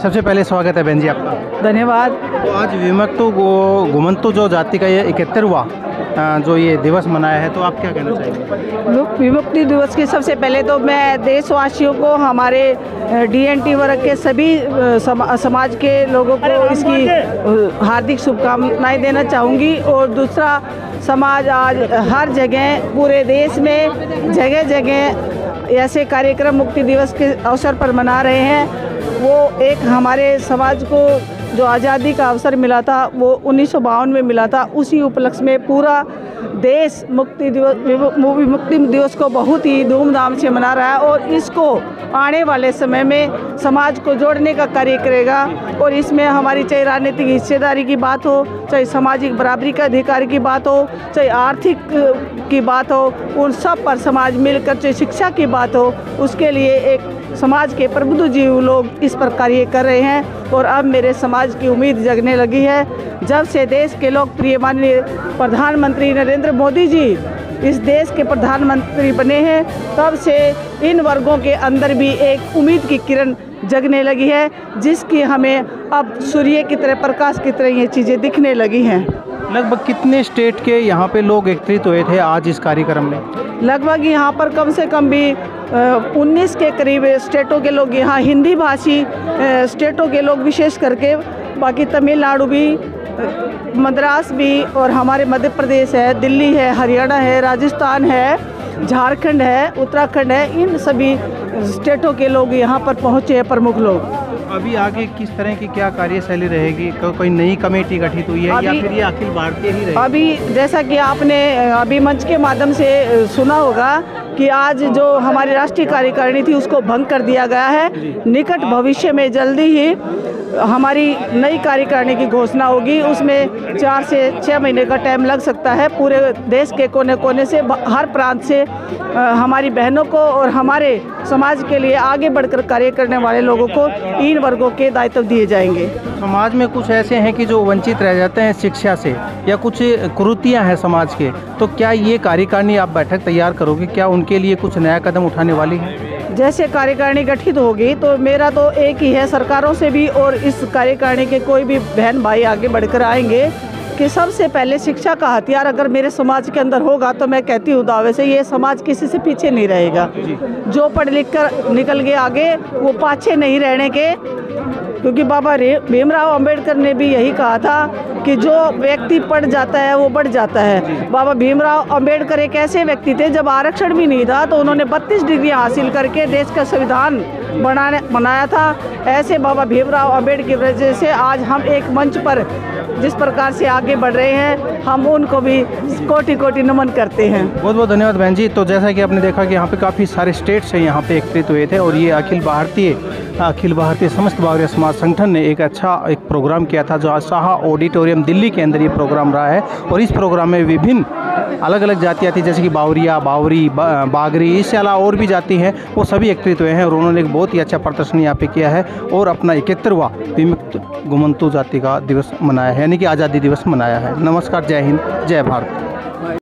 सबसे पहले स्वागत है बहन जी आपका। धन्यवाद। तो आज विमुक्त घुमंतु जो जाति का ये 71वां जो ये दिवस मनाया है, तो आप क्या कहना चाहेंगे? विमुक्ति दिवस की सबसे पहले तो मैं देशवासियों को, हमारे DNT वर्ग के सभी समाज के लोगों को इसकी हार्दिक शुभकामनाएं देना चाहूँगी। और दूसरा, समाज आज हर जगह पूरे देश में जगह जगह ऐसे कार्यक्रम मुक्ति दिवस के अवसर पर मना रहे हैं। वो एक हमारे समाज को जो आज़ादी का अवसर मिला था वो 1952 में मिला था, उसी उपलक्ष्य में पूरा देश मुक्ति दिवस को बहुत ही धूमधाम से मना रहा है और इसको आने वाले समय में समाज को जोड़ने का कार्य करेगा। और इसमें हमारी चाहे राजनीतिक हिस्सेदारी की बात हो, चाहे सामाजिक बराबरी का अधिकार की बात हो, चाहे आर्थिक की बात हो, उन सब पर समाज मिलकर, चाहे शिक्षा की बात हो, उसके लिए एक समाज के प्रबुद्ध जीव लोग इस पर कार्य कर रहे हैं। और अब मेरे समाज की उम्मीद जगने लगी है। जब से देश के लोकप्रिय माननीय प्रधानमंत्री नरेंद्र मोदी जी इस देश के प्रधानमंत्री बने हैं, तब से इन वर्गों के अंदर भी एक उम्मीद की किरण जगने लगी है, जिसकी हमें अब सूर्य की तरह, प्रकाश की तरह ये चीज़ें दिखने लगी हैं। लगभग कितने स्टेट के यहाँ पे लोग एकत्रित हुए थे आज इस कार्यक्रम में? लगभग यहाँ पर कम से कम भी 19 के करीब स्टेटों के लोग, यहाँ हिंदी भाषी स्टेटों के लोग विशेष करके, बाकी तमिलनाडु भी, मद्रास भी, और हमारे मध्य प्रदेश है, दिल्ली है, हरियाणा है, राजस्थान है, झारखंड है, उत्तराखंड है, इन सभी स्टेटों के लोग यहाँ पर पहुँचे हैं, प्रमुख लोग। अभी आगे किस तरह की क्या कार्यशैली रहेगी? कोई नई कमेटी गठित हुई है या फिर ये अखिल भारतीय ही रहेगी? अभी जैसा कि आपने अभी मंच के माध्यम से सुना होगा कि आज जो हमारी राष्ट्रीय कार्यकारिणी थी उसको भंग कर दिया गया है। निकट भविष्य में जल्दी ही हमारी नई कार्यकारिणी की घोषणा होगी। उसमें 4 से 6 महीने का टाइम लग सकता है। पूरे देश के कोने कोने से, हर प्रांत से हमारी बहनों को और हमारे समाज के लिए आगे बढ़कर कार्य करने वाले लोगों को इन वर्गों के दायित्व दिए जाएंगे। समाज में कुछ ऐसे हैं कि जो वंचित रह जाते हैं शिक्षा से, या कुछ कुरीतियां हैं समाज के, तो क्या ये कार्यकारिणी आप बैठक तैयार करोगे? क्या उनके लिए कुछ नया कदम उठाने वाली है? जैसे कार्यकारिणी गठित होगी तो मेरा तो एक ही है, सरकारों से भी और इस कार्यकारिणी के कोई भी बहन भाई आगे बढ़कर आएंगे कि सबसे पहले शिक्षा का हथियार अगर मेरे समाज के अंदर होगा तो मैं कहती हूँ दावे से ये समाज किसी से पीछे नहीं रहेगा। जो पढ़ लिख कर निकल गए आगे वो पाछे नहीं रहने के, क्योंकि बाबा भीमराव अंबेडकर ने भी यही कहा था कि जो व्यक्ति पढ़ जाता है वो बढ़ जाता है। बाबा भीमराव अंबेडकर एक ऐसे व्यक्ति थे, जब आरक्षण भी नहीं था तो उन्होंने 32 डिग्री हासिल करके देश का संविधान बनाया था। ऐसे बाबा भीमराव अंबेडकर की वजह से आज हम एक मंच पर जिस प्रकार से आगे बढ़ रहे हैं, हम उनको भी कोटि कोटि नमन करते हैं। बहुत बहुत धन्यवाद बहन जी। तो जैसा कि आपने देखा कि यहाँ पे काफ़ी सारे स्टेट्स हैं यहाँ पे एकत्रित हुए थे, और ये अखिल भारतीय समस्त बावरिया समाज संगठन ने एक प्रोग्राम किया था, जो आज शाह ऑडिटोरियम दिल्ली के अंदर ये प्रोग्राम रहा है। और इस प्रोग्राम में विभिन्न अलग अलग जातियाँ थी, जैसे कि बावरिया, बावरी, बागरी, इससे अलावा और भी जाति हैं, वो सभी एकत्रित हुए हैं और उन्होंने एक बहुत ही अच्छा प्रदर्शन यहाँ पे किया है और अपना 71वां विमुक्त घुमंतु जाति का दिवस मनाया है, यानी कि आज़ादी दिवस मनाया है। नमस्कार, जय हिंद, जय भारत।